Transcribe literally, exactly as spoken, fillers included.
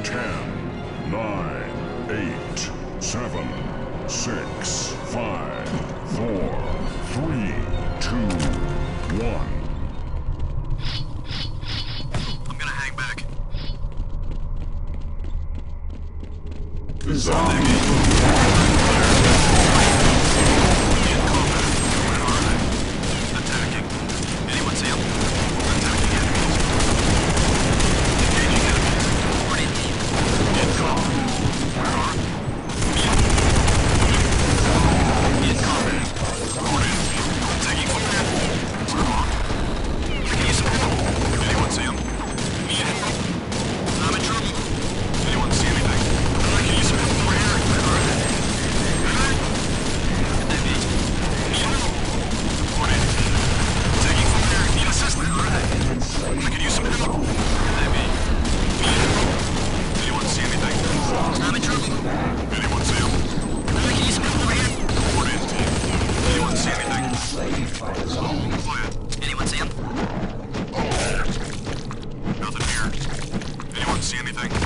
Ten, nine, eight, seven, six, five, four, three, two, one. I'm gonna hang back. Attacking. Anyone see him? Attacking enemies. Engaging enemies. Already deep. Incoming. Where are? Incoming. Already deep. Taking fire. Where are? I can use some help. Anyone see him? Need help. I'm in trouble. Anyone see anything? I can use some help over here. Where are they? Where? Could they be? Need help. Already. Taking fire. Need assistance. Where are they? I can use some help. Could they be? Need help. Anyone see anything? I'm in trouble. Anyone see him? I can use some help over here. Already. Anyone see anything? Quiet. Anyone see him? Nothing here. Anyone see anything?